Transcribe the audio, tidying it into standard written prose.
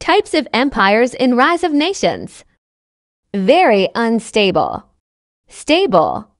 Types of empires in Rise of Nations. Very unstable. Stable.